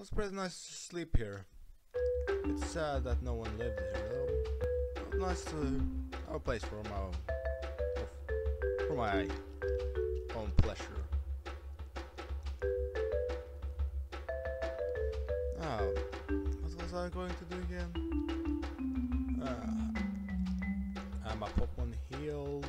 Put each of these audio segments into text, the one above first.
was pretty nice to sleep here. It's sad that no one lived here though. It was nice to have a place for my own pleasure. Oh, what was I going to do again? My Pokemon healed.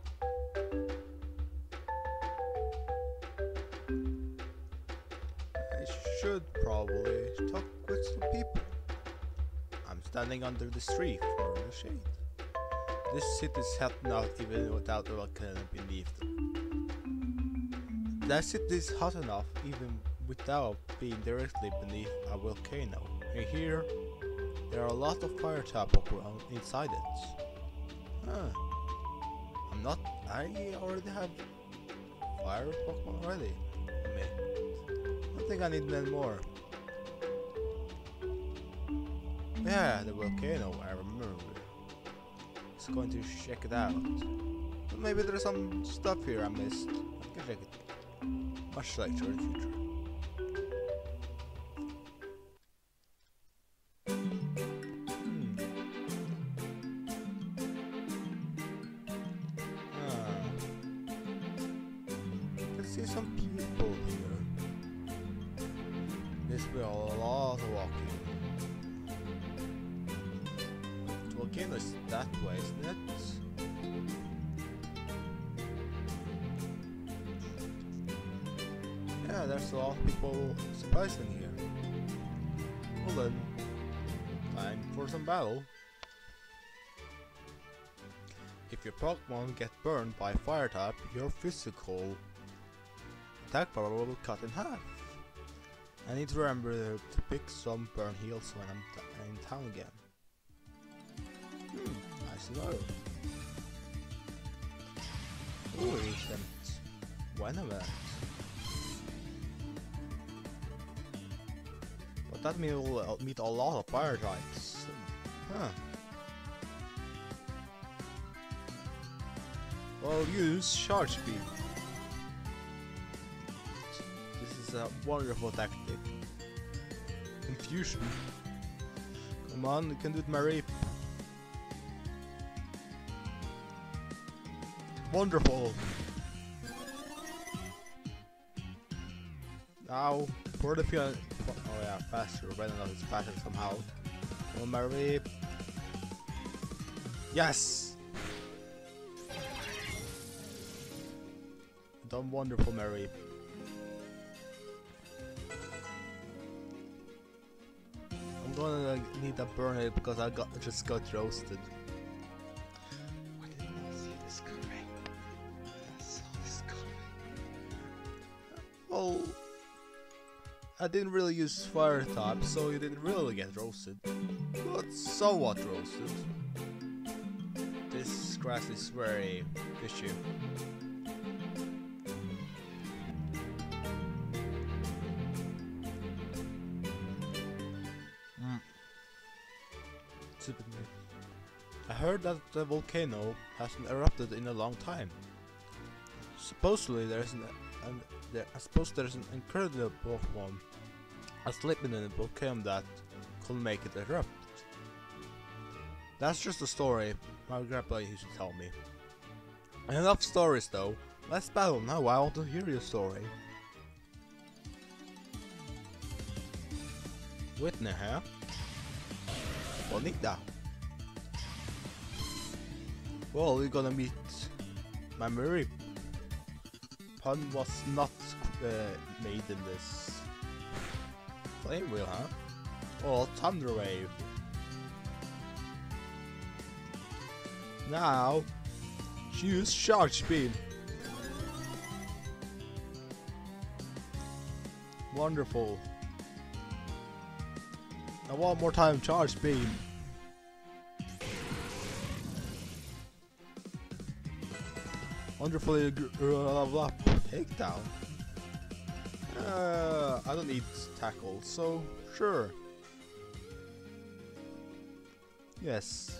I should probably talk with some people. I'm standing under this tree for the shade. This city's hot enough even without a volcano beneath them. That city is hot enough even without being directly beneath a volcano. And here, there are a lot of fire type Pokemon inside it. I already have fire Pokemon already. I think I need them more. Yeah, the volcano, I remember. Just going to check it out. But maybe there's some stuff here I missed. I can check it much later in the future. See some people here. This will be a lot of walking. The volcano is that way, isn't it? Yeah, there's a lot of people surprising here. Well then, time for some battle. If your Pokemon get burned by fire type, your physical attack power will cut in half. I need to remember to pick some burn heals when I'm in town again. Nice to know. Ooh, ancient Venomous. But that means we'll meet a lot of fire types. Huh. Well, use Charge Beam. This is a wonderful tactic. Confusion. Come on, you can do it, Mareep. Wonderful. Now, for the few. Oh yeah, faster. Venomous is faster somehow. Come on, Mareep. Yes! Done wonderful, Mareep. I'm gonna need a burn it because I just got roasted. Why didn't I see this coming? I saw this coming. Well, I didn't really use fire type, so you didn't really get roasted. But somewhat roasted. This grass is very fishy. I heard that the volcano hasn't erupted in a long time. Supposedly there's an incredible Pokemon asleep in a volcano that could make it erupt. That's just a story my grandpa used to tell me. Enough stories though. Let's battle now. I want to hear your story. Whitney, huh? Bonita. Well, we're gonna meet my Mareep. Pun was not made in this flame wheel, huh? Oh, Thunder Wave. Now, choose Charge Beam. Wonderful. Now one more time, Charge Beam. Wonderfully level up. Takedown. I don't need tackle, so sure. Yes.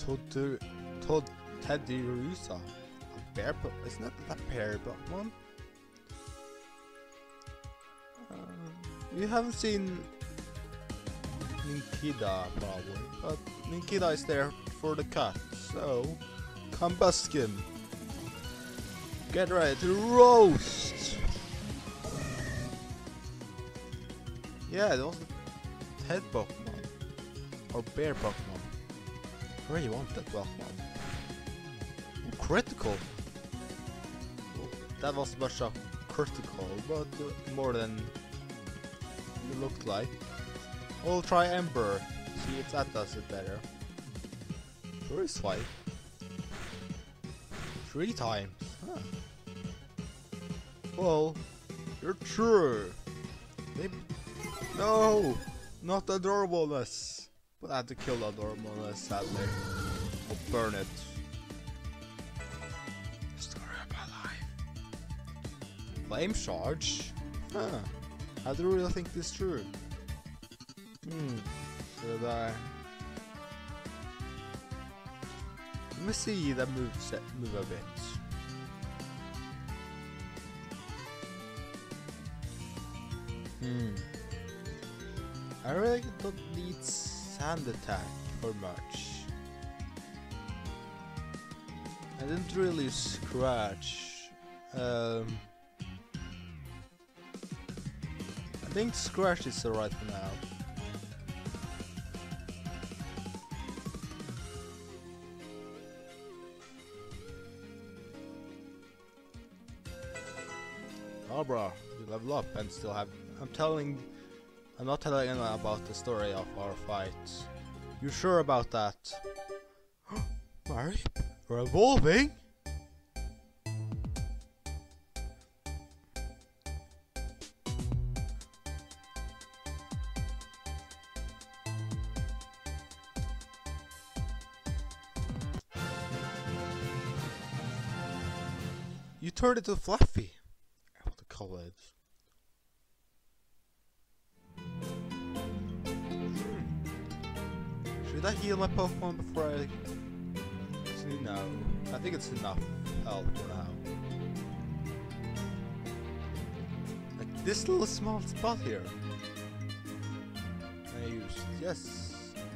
Todd Teddiursa. A bear Pokemon? Isn't that a bear Pokemon? We haven't seen Ninkida probably, but Ninkida is there for the cut, so Combuskin, get ready to roast! Yeah, that was a head Pokemon, or bear Pokemon. I really want that Pokemon. Ooh, critical! Well, that was much of critical, but more than it looked like. We'll try Ember, see if that does it better. Sure is fight. 3 times, huh. Well, you're true. Maybe. No! Not adorableness! But I had to kill the adorableness, sadly. Or burn it. Story of my life. Flame charge? Huh. I do really think this through. Should I? Let me see that move a bit. I really don't need sand attack for much. I didn't really scratch. I think scratch is alright for now. Oh bro, you level up and still have. I'm not telling anyone about the story of our fight. You sure about that? Mary, we're evolving? You turned into Fluffy. I want to call it. Should I heal my Pokemon before I... No, I think it's enough health for now. Like this little small spot here. I used, yes.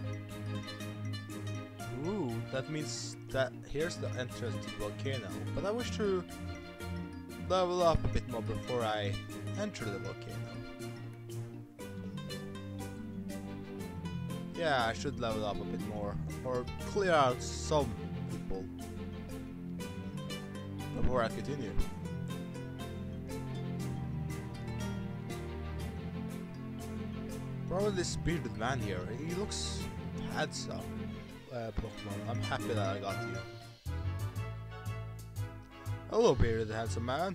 Ooh, that means that here's the entrance to the volcano. But I wish to level up a bit more before I enter the volcano. Yeah, I should level up a bit more, or clear out some people before I continue. Probably this bearded man here, he looks handsome. Pokemon, I'm happy that I got you. Hello bearded handsome man.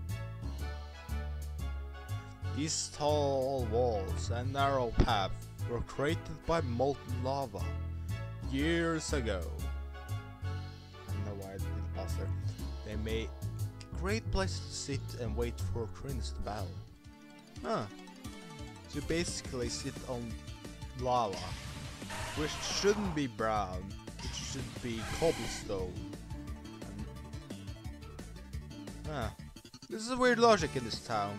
These tall walls and narrow paths were created by molten lava years ago. I don't know why I didn't pass there. They made a great place to sit and wait for Krins to battle. Huh. So you basically sit on lava, which shouldn't be brown, it should be cobblestone. This is a weird logic in this town.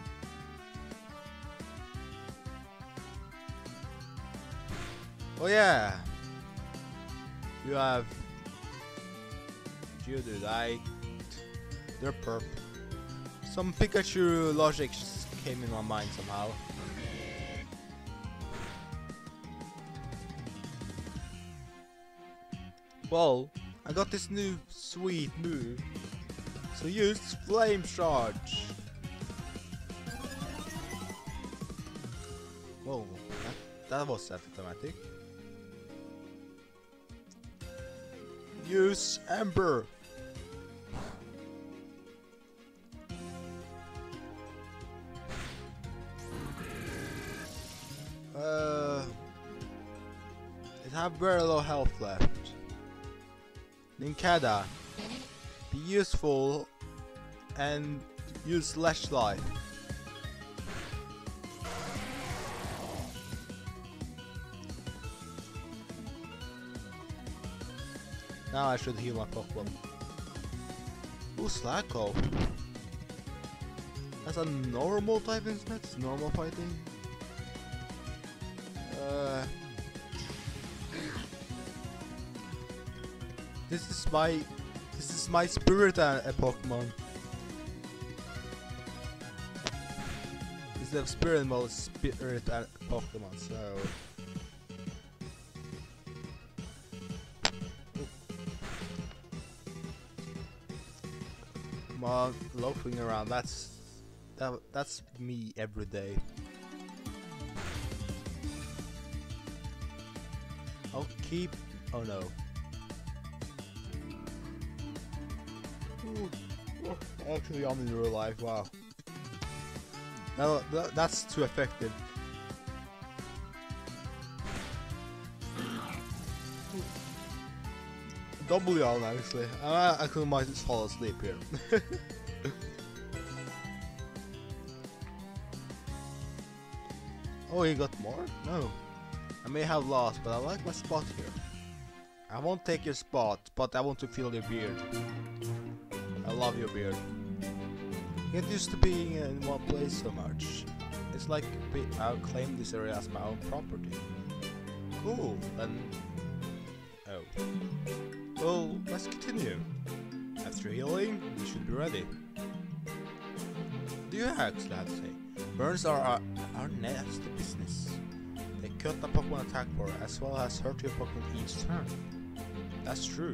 Oh yeah, you have Geodude, they're perp. Some Pikachu logic just came in my mind somehow. Well, I got this new sweet move, so use Flame Charge. Whoa, that was automatic. Use Ember. It have very low health left. Ninkada, be useful and use Flashlight. Now I should heal my Pokemon. Ooh, Slacko. That's a normal type, isn't it? Normal fighting. This is my spirit Pokemon. This is the spirit mode spirit Pokemon. So. Come on, loafing around. That's me every day. I'll keep. Oh no. Ooh. Actually, I'm in real life. Wow. No, that's too effective. Double yawn actually. I actually might just fall asleep here. Oh, you got more? No. I may have lost, but I like my spot here. I won't take your spot, but I want to feel your beard. I love your beard. Get used to being in one place so much. It's like I'll claim this area as my own property. Cool, then. Oh. Well, let's continue. After healing, we should be ready. Do you actually have to say? Burns are our nasty business. They cut the Pokemon attack bar as well as hurt your Pokemon each turn. That's true.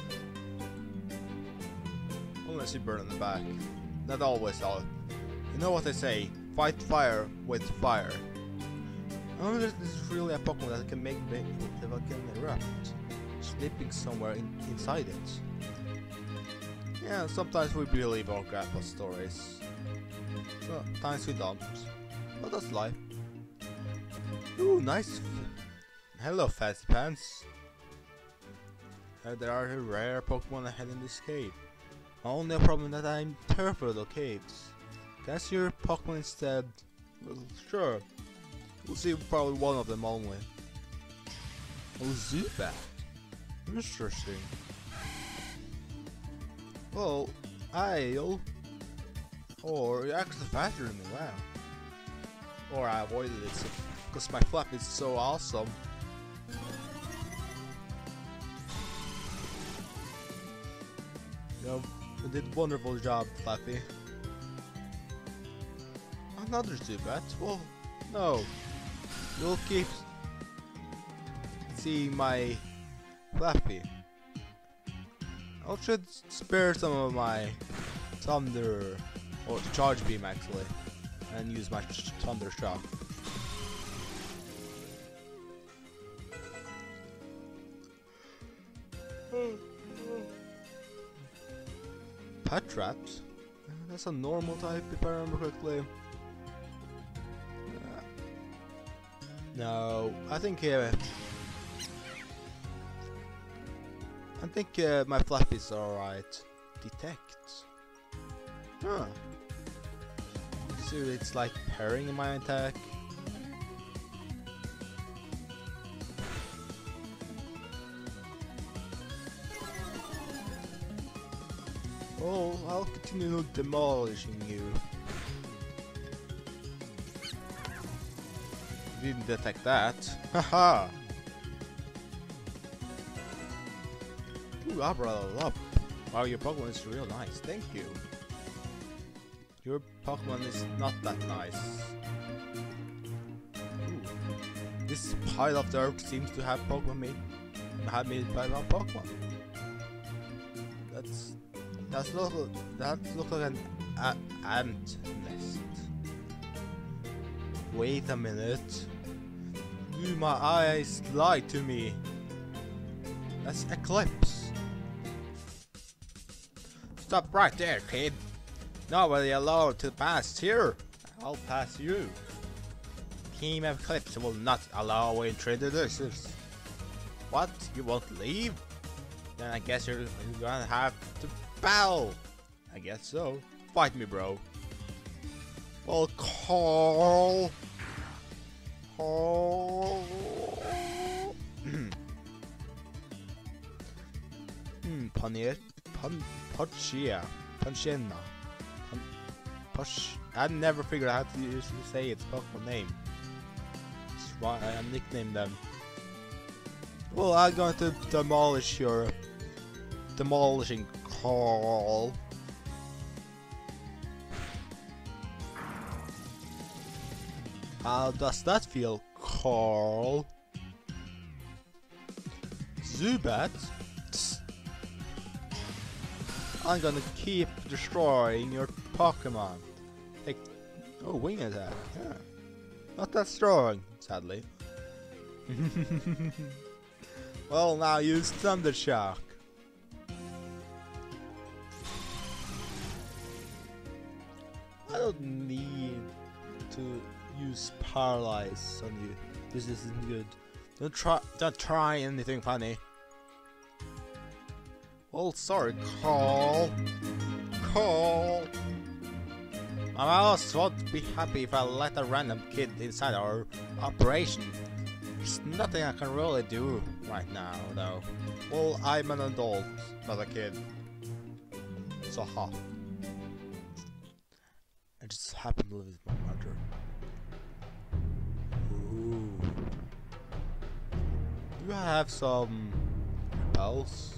Unless you burn in the back. Not always all. You know what they say, fight fire with fire. I wonder if this is really a Pokemon that can make the volcano erupt, sleeping somewhere inside it. Yeah, sometimes we believe our grandpa's stories. Sometimes we don't. But that's life. Ooh, nice. Hello, Fancy Pants. There are rare Pokemon ahead in this cave. Only a problem that I'm terrified of caves. Can I see your Pokemon instead? Well, sure. We'll see probably one of them only. Oh, Zubat. Interesting. Well, I'll... Or you're actually faster than me, wow. Or I avoided it because my flap is so awesome. You did wonderful job, Flappy. Another Zubat? Well, no. You'll keep seeing my Flappy. I should spare some of my Thunder, or Charge Beam actually, and use my Thunder Shock. Patraps? That's a normal type if I remember correctly. No, I think my Flappy's alright. Detect. Huh. So it's like parrying my attack. Oh, I'll continue demolishing you. Didn't detect that. Haha! Ooh, Abra up. Wow, your Pokemon is real nice. Thank you. Your Pokemon is not that nice. Ooh. This pile of dirt seems to have Pokemon made by my Pokemon. That looks like an ant nest. Wait a minute. Do my eyes lie to me? That's Eclipse. Stop right there, kid. Nobody allowed to pass here. I'll pass you. Team Eclipse will not allow introducers. What? You won't leave? Then I guess you're gonna have to bow. I guess so. Fight me, bro. Well, Carl. Pochia. Ponchena. I never figured out how to usually say its Pokemon name. That's why I nicknamed them. Well, I'm going to demolish your demolishing call. How does that feel, Carl? Zubat? Tss. I'm gonna keep destroying your Pokemon. Like, oh, wing attack. Yeah. Not that strong, sadly. Well, now use Thunder Shock. I don't need to use Paralyze on you. This isn't good. Don't try anything funny. Well, sorry, Carl. I also won't be happy if I let a random kid inside our operation. There's nothing I can really do right now, though. Well, I'm an adult, not a kid. So ha. I just happen to live with my mother. Ooh. Do you have some else?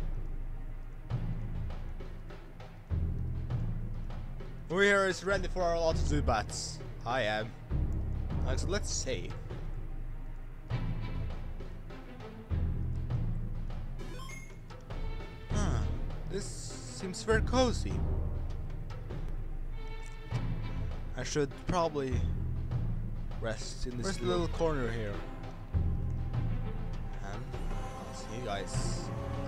Who here is ready for a lot of Zubats? I am. So let's save. This seems very cozy. I should probably rest in this little corner here. And I'll see you guys